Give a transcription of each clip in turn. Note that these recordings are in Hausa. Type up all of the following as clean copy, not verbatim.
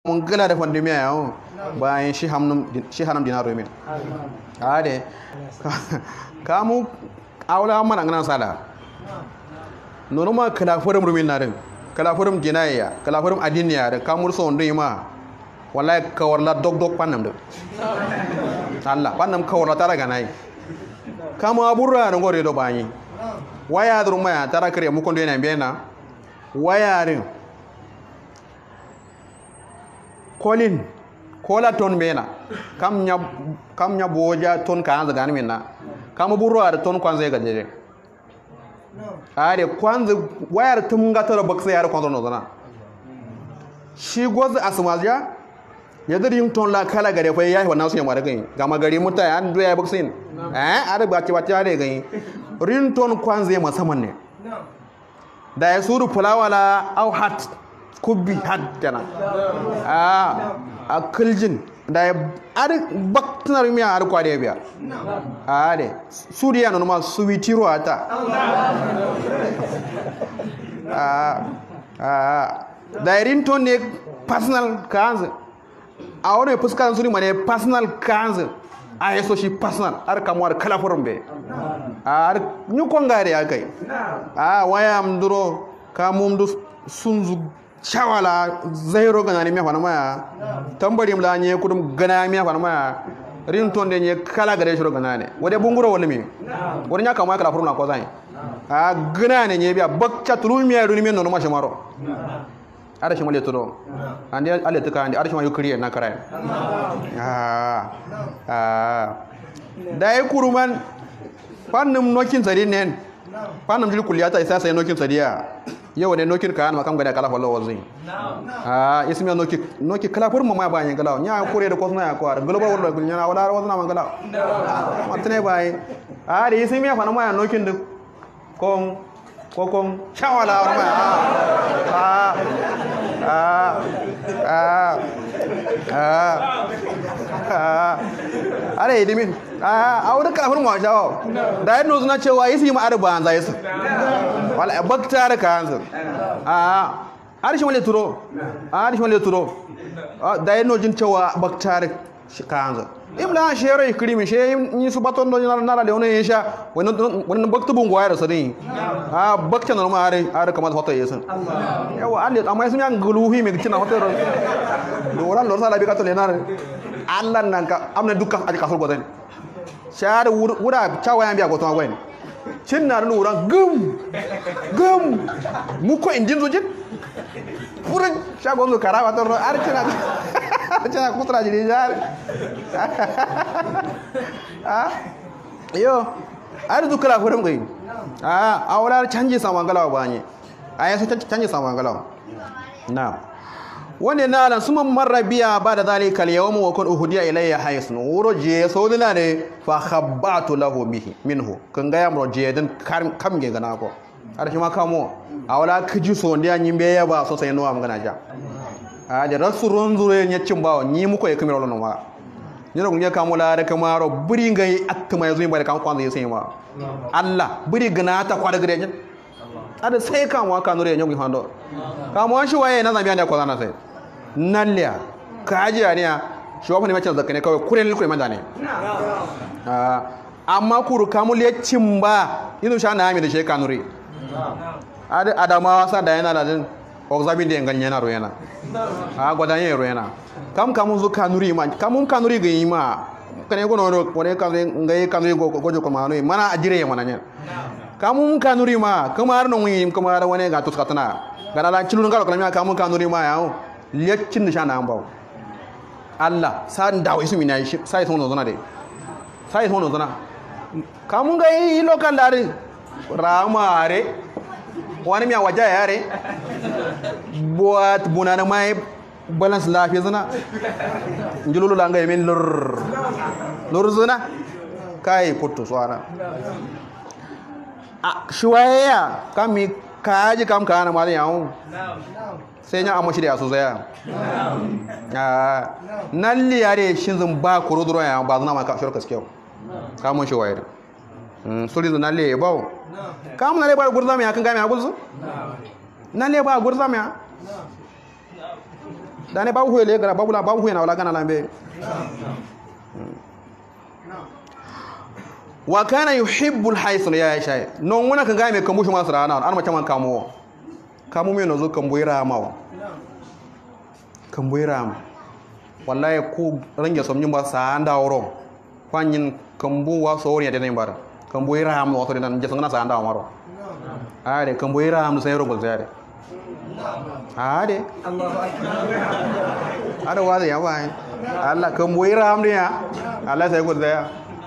mun gala da fandi miya yawo bayan shi hanam dinaro min ade kamu awla man ngana sala nono ma kala forum rumin na din kala forum ginaya kala forum adiniya da kamur so ndo ma wallahi kawarla dog panam do Allah panam kawarla tara ganai kama aburra no gore do bani waya dur maya tara kare mu kondo yana bena waya rin kolin kola ton bena kam nya boja ton kan za gani minna kam burro ar ton kwanza ga jere are kwanza wayar tum ga tara baksa yar kwanza no zana shi gozu asmaja ya dari yin ton la kala gare fa yayi wannan su yamma da gani gama gari mutai an doya baksin are ba ci wata da gani rin ton kwanza musamman ne da ya suru fulawala au hat kubbi haddana a kiljin da ya baktunar miya har kwade biya a de suriya na ma suwitiro ata da irin ton ne personal kanzu a wani fuskar suri mane personal kanzu a yaso shi personal har kamuwar kalafurin bai a nyukon gari a kai a waya mduro kamun sun shawala zairo gana ne me fana maya tambari mla nye kudum gana me fana maya rinton de nye kala gare shiro gana ne wode bunguro wala mi wode nyaka ma kala furuna ko zai a gana ne nye biya bakka tulu mi aru ni men no ma shamaro ara shi male to ande ale tuka ande ara shi ma yukriye na karai dai kuruman fannum nokin sari nen fannum jil kulliyata isa sai nokin sariya yau ne nokin kayan makam gada kala fallo wazin ismi noki kala fur mama ba yin galaw nya kure da kosna ya kwar global world gulnya na wala wazna man galaw matne bai da ismi ya fana ma nokin duk kokon shawala ma are idimin wurin kala fur ma shawo da yadda suna cewa ismi ma arba an zai su wala baktar kanzu arishi wale turo da yano jin cewa baktar kanzu imla shere krimi she ni su baton do na da wani yesha wannan baktu bungo ya da sadin bakta na ma are kamar hoto yesan yawa alle amma sun yan guluhi me kina hoto do ran lo sala bi ka to le na Allah nan ka amna dukkan aji kasur godan share wura chawa yan biya goton agwen cin na nuran gum muko injin zojin furin shagon zo karawa ta ro arcina arcina kutra jiri jar yo arzu kala furin gai awala canji samangalawa banye ayasu canji samangalawa na wanda na lan suman marrabiya ba da zalika al-yawm wa kun uhudiya ilayya haysun wuro je sodina ne fa khabbatu lahu bihi minhu kan ga yamro je din kam ge gana ko arshi ma kamo awala kiji so ndiya nyimbe ya ba so sai no am gana ja da rasurun zure nyacin bawo ni muko ya kamero no ma ni ro nya kamo la da kamaro buri ngai atma yazo ba da kan kwanza sai ma Allah buri gana ta kwada gare jin ada sai kan wa kanure nyogi hando kamo shi waye na zambiya ne ko zana sai nalliya kajiya ne shi wafa ne macen zakane kawai kuren lukure manda ne amma kuru kamul ya cimba inu sha na da shi kanuri adamawa sa da yana da din ogzabin da yangan yana royana gwadan yin royana kamun zu kanuri ma kamun kanuri ga yi ma kane gono wani kanuri ga yi kanuri gojo kuma hannu mana ajire ya mana ne kamun kanuri ma kuma har nan wani kuma har wani ga tuskatana gana lan cilun galo kalmiya kamun kanuri ma yawo liyaccin da sha na ambawo Allah sa'an dawo isu mina shi sai sun zona dai sai sun zona kamun ga yi lokan dare ramare wani miya waja yare buat bunana mai balance lafiya zana njululu langa yemin lur zana kai puttu swana shuwaya kami kaji kam kana malin yawo sai nya amashi da yaso zaya nalli yare shin zan ba ku rodoro ya ba zana ma ka shirka skew kamun shi wayar suri zan nalli ba kamun nalli ba gurzama ya kan ga mai agulzu nalli ba gurzama ya dane babu huye le gara babu huye na wala gana lambe wa kana yuhibbu al-hayth ya shay non wona kan ga me kambu shi masara na an mace man kamu me no zo kambu irama kambu irama wallahi ko range somnyin ba sa anda woro kwanyin kambu wa so ne da nan bara kambu irama wato nan je sangana sa anda maro ade kambu irama sai ro golzare ade ada wa ya wa Allah kambu irama ne ya Allah sai golzaya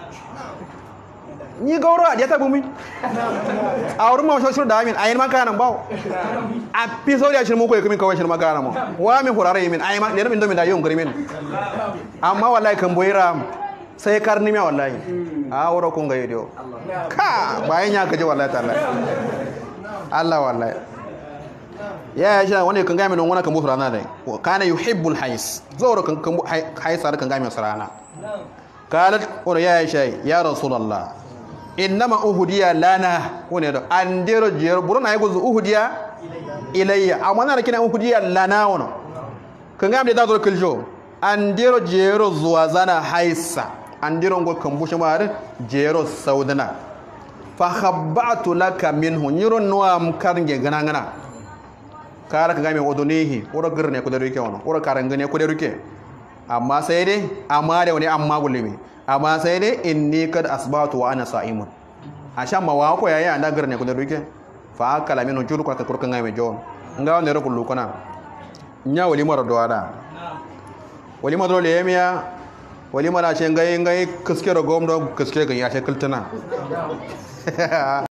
ni gauro dia ta bumi a wurin ma shosho da amin ayin maka nan bawo a piso da shirin muku yakin kawai shirin maka nan wa min hurare min ayin ma ne min do min da yon grimin amma wallahi kan boyira sai karni me wallahi a wuro kun ga yido ka bayan ya kaje wallahi ta'ala Allah wallahi ya sha wani kan ga min wani kan bo surana dai kana yuhibbul hais zoro kan hais har kan ga min surana qalat wa ya sha ya rasulullah innama uhudiya lana wone do andero jero buruna ay gozu uhudiya ilayya amana kina uhudiya lana wono kanga amde dadro kiljo andero jero zuwa zana haisa andero ngol kambushe mare jero saudana fa khabbatu laka minhu nyiro no am karnge gana kara kanga me odonihi woro गर्ने ko daruke wono woro karangane ko daruke amma sai dai amma da wani amma gulimi amma sai dai inni kad asbatu wa ana sa'imun asha mawa ko yayi anda garne ko da duke fa akala min juru ko ta kurkan ga me jo nga wonde ro kullu kona nya wali mara do ada wali madro le yemiya wali mara ce ngai kiske ro gom do kiske ga ya ce kultuna